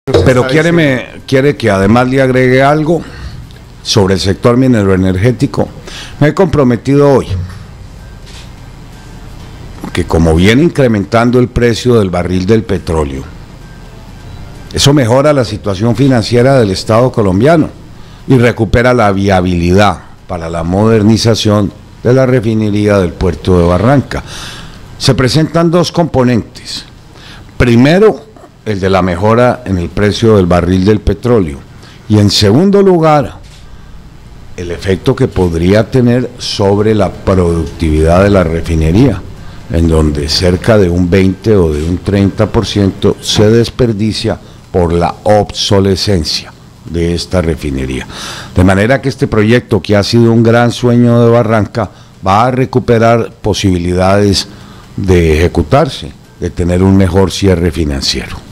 Pero quiere que además le agregue algo sobre el sector mineroenergético. Me he comprometido hoy que, como viene incrementando el precio del barril del petróleo, eso mejora la situación financiera del Estado colombiano y recupera la viabilidad para la modernización de la refinería del puerto de Barranca. Se presentan dos componentes. Primero, el de la mejora en el precio del barril del petróleo, y en segundo lugar, el efecto que podría tener sobre la productividad de la refinería, en donde cerca de un 20 o de un 30% se desperdicia por la obsolescencia de esta refinería. De manera que este proyecto, que ha sido un gran sueño de Barranca, va a recuperar posibilidades de ejecutarse, de tener un mejor cierre financiero.